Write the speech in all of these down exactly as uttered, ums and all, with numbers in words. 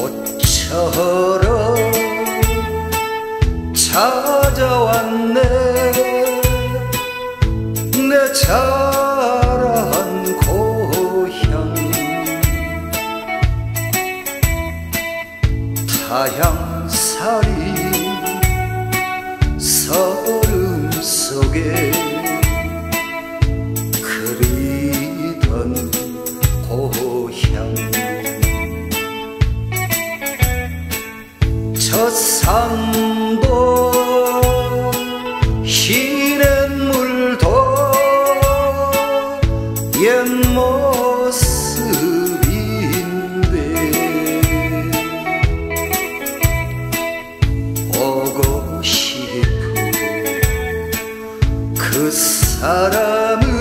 꽃처럼 찾아왔네. 내 자란 고향 타향살이 서름 속에 그리던 고향. 저 산도 시냇물도 옛 모습인데 보고 싶은 그 사람은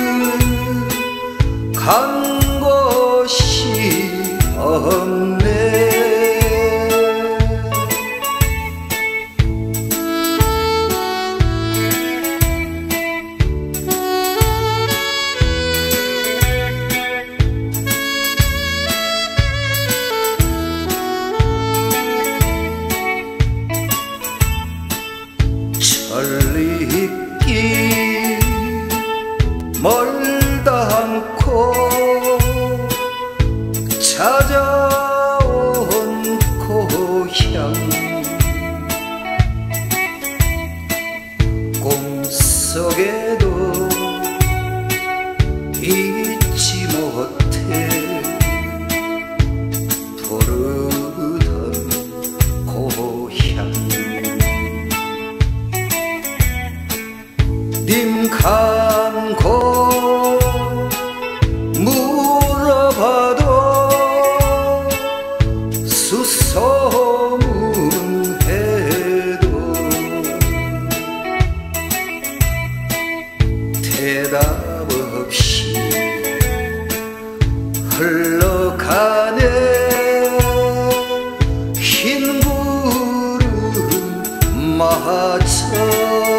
간 곳이 없네. 천리길 멀다 않고 찾아온 고향. 꿈속에도 잊지 못해 부르던 고향. 님 간고 물어봐도 수소문해도 대답 없이 흘러가네. 흰 구름 마저